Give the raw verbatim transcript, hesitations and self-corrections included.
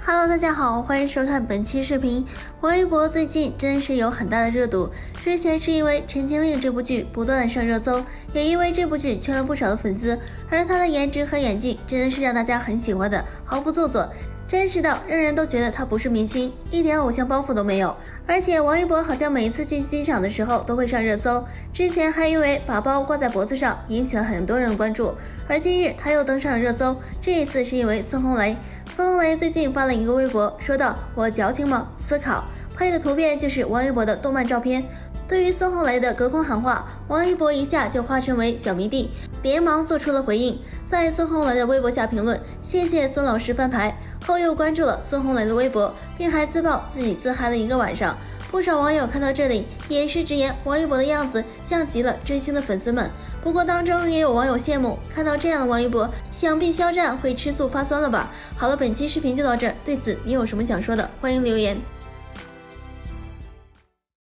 Hello， 大家好，欢迎收看本期视频。王一博最近真是有很大的热度，之前是因为《陈情令》这部剧不断的上热搜，也因为这部剧圈了不少的粉丝，而他的颜值和演技真的是让大家很喜欢的，毫不做作。真实到让人都觉得他不是明星，一点偶像包袱都没有。而且王一博好像每一次去机场的时候都会上热搜，之前还因为把包挂在脖子上引起了很多人的关注，而今日他又登上了热搜，这一次是因为孙红雷。孙红雷最近发了一个微博，说道：“我矫情吗？思考。”配的图片就是王一博的动漫照片。对于孙红雷的隔空喊话，王一博一下就化身为小迷弟，连忙做出了回应，在孙红雷的微博下评论：“谢谢孙老师翻牌。”后又关注了孙红雷的微博，并还自曝自己自嗨了一个晚上。不少网友看到这里也是直言王一博的样子像极了追星的粉丝们。不过当中也有网友羡慕，看到这样的王一博，想必肖战会吃醋发酸了吧？好了，本期视频就到这儿，对此你有什么想说的？欢迎留言。